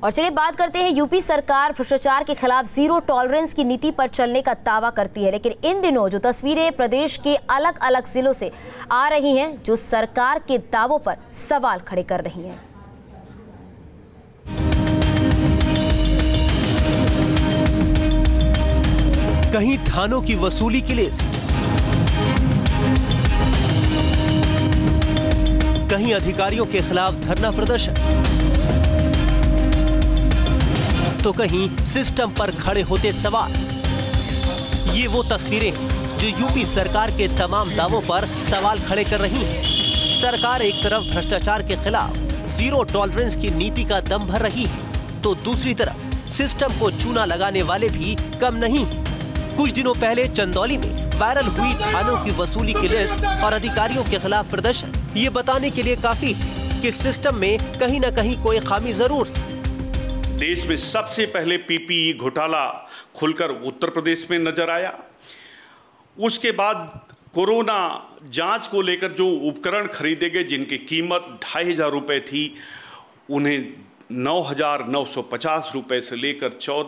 और चलिए बात करते हैं, यूपी सरकार भ्रष्टाचार के खिलाफ जीरो टॉलरेंस की नीति पर चलने का दावा करती है, लेकिन इन दिनों जो तस्वीरें प्रदेश के अलग अलग जिलों से आ रही हैं, जो सरकार के दावों पर सवाल खड़े कर रही हैं। कहीं थानों की वसूली की लिस्ट, कहीं अधिकारियों के खिलाफ धरना प्रदर्शन, तो कहीं सिस्टम पर खड़े होते सवाल। ये वो तस्वीरें हैं जो यूपी सरकार के तमाम दावों पर सवाल खड़े कर रही हैं। सरकार एक तरफ भ्रष्टाचार के खिलाफ जीरो टॉलरेंस की नीति का दम भर रही है, तो दूसरी तरफ सिस्टम को चूना लगाने वाले भी कम नहीं। कुछ दिनों पहले चंदौली में वायरल हुई थानों की वसूली की लिस्ट और अधिकारियों के खिलाफ प्रदर्शन ये बताने के लिए काफी है कि सिस्टम में कहीं न कहीं कोई खामी जरूर है। देश में सबसे पहले पीपीई घोटाला खुलकर उत्तर प्रदेश में नजर आया। उसके बाद कोरोना जांच को लेकर जो उपकरण खरीदे गए, जिनकी कीमत 2500 रुपये थी, उन्हें 9,950 रुपये से लेकर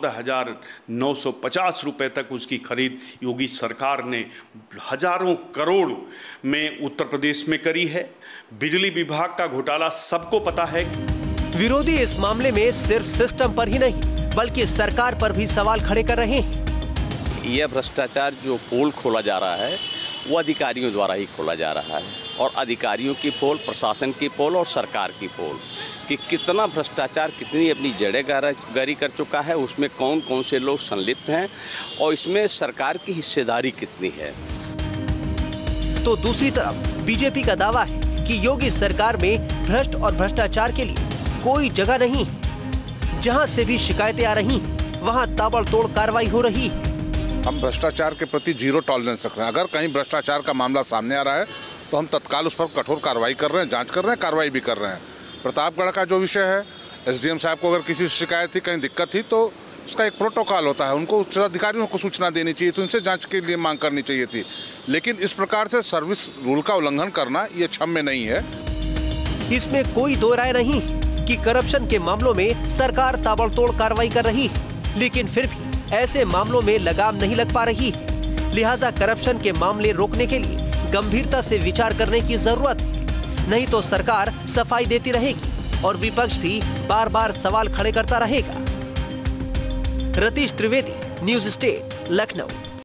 14,950 रुपये तक उसकी खरीद योगी सरकार ने हजारों करोड़ में उत्तर प्रदेश में करी है। बिजली विभाग का घोटाला सबको पता है। विरोधी इस मामले में सिर्फ सिस्टम पर ही नहीं बल्कि सरकार पर भी सवाल खड़े कर रहे हैं। यह भ्रष्टाचार जो पोल खोला जा रहा है वो अधिकारियों द्वारा ही खोला जा रहा है, और अधिकारियों की पोल, प्रशासन की पोल और सरकार की पोल कि कितना भ्रष्टाचार, कितनी अपनी जड़ें गहरी कर चुका है, उसमें कौन कौन से लोग संलिप्त हैं और इसमें सरकार की हिस्सेदारी कितनी है। तो दूसरी तरफ बीजेपी का दावा है कि योगी सरकार में भ्रष्ट और भ्रष्टाचार के लिए कोई जगह नहीं है। जहां से भी शिकायतें आ रही वहां ताबड़तोड़ कार्रवाई हो रही। हम भ्रष्टाचार के प्रति जीरो टॉलरेंस रख रहे हैं। अगर कहीं भ्रष्टाचार का मामला सामने आ रहा है तो हम तत्काल उस पर कठोर कार्रवाई कर रहे हैं, जांच कर रहे हैं, कार्रवाई भी कर रहे हैं। प्रतापगढ़ का जो विषय है, एसडीएम साहब को अगर किसी शिकायत थी, कहीं दिक्कत थी, तो उसका एक प्रोटोकॉल होता है, उनको उच्च अधिकारियों को सूचना देनी चाहिए, तो उनसे जांच के लिए मांग करनी चाहिए थी। लेकिन इस प्रकार से सर्विस रूल का उल्लंघन करना ये क्षम्य नहीं है। इसमें कोई दो राय नहीं कि करप्शन के मामलों में सरकार ताबड़तोड़ कार्रवाई कर रही है, लेकिन फिर भी ऐसे मामलों में लगाम नहीं लग पा रही। लिहाजा करप्शन के मामले रोकने के लिए गंभीरता से विचार करने की जरूरत है, नहीं तो सरकार सफाई देती रहेगी और विपक्ष भी बार बार सवाल खड़े करता रहेगा। Ratish Trivedi, News State, Lucknow.